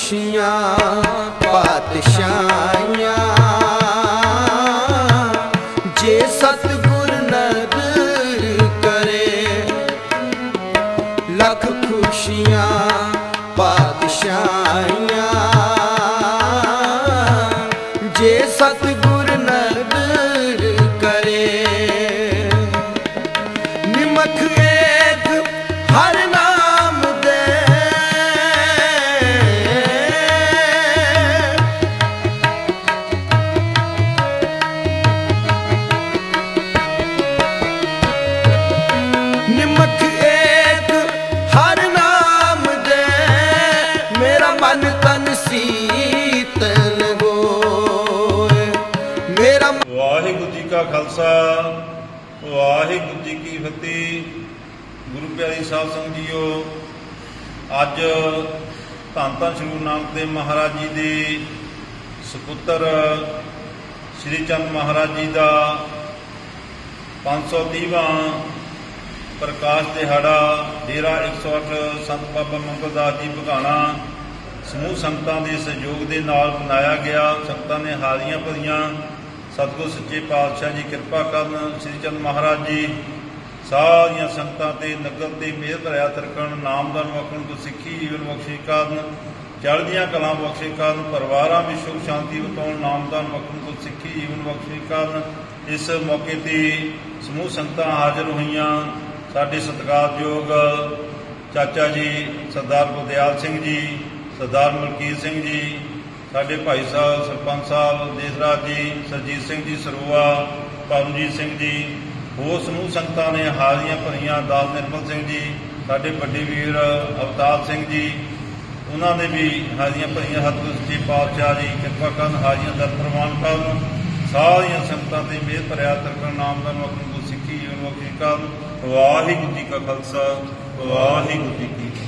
खुशियाँ पातशाहियाँ जे सतगुर नदर करे। लख खुशियाँ पातशाहियाँ जे सतगुर नदर करे। निमख एक हर नाम दे निमख एक हर नाम दे मेरा मन तन शीतल होए। मेरा वाहिगुरू जी का खालसा वाहिगुरू जी की फतेह। गुरु प्यारी साध संगत जीओ, अज धन धन श्री गुरु नानक देव महाराज जी दे सपुत्र श्री चंद महाराज जी का 530वां प्रकाश दिहाड़ा डेरा 108 संत बाबा मंगल दास जी बघाणा समूह संगतां के सहयोग के नाल मनाया गया। संगतां ने हारियां भरियां सतगुर सच्चे पातशाह जी कृपा करन। श्री चंद महाराज जी सारियां संगतां ते नगर ते मेहर भरिया तरकण, नामदान बख्शण, गुरसिੱਖੀ जीवन बख्शे करन, चढ़दियां कलां बख्शे करन, परिवारां में सुख शांति बतौण, नामदान बख्शण, गुरसिੱਖੀ जीवन बख्शे करन। इस मौके ते समूह संगतां हाजिर होईयां। साडे सत्कारयोग चाचा जी सरदार गुरदयाल सिंह जी, सरदार मलकीत सिंह जी, साडे भाई साहब सरपंच साहब देसराज जी, सरजीत सिंह जी सरोआ, परमजीत सिंह जी, होर समूह संगतां ने हाजिरियां भरियां। दास निर्मल सिंह जी, साडे वड्डे वीर अवतार सिंह जी, उन्होंने भी हाजिरियां भरियां। सतगुर सच्चे पातशाह जी कृपा करन, हाजिरियां दा प्रवान करन। सारियां संगतां ते मेहर भरिया तरकण, नामदान बख्शण, गुरसिੱਖੀ जीवन बख्शे करन। वाहिगुरू जी का खालसा वाहिगुरू जी की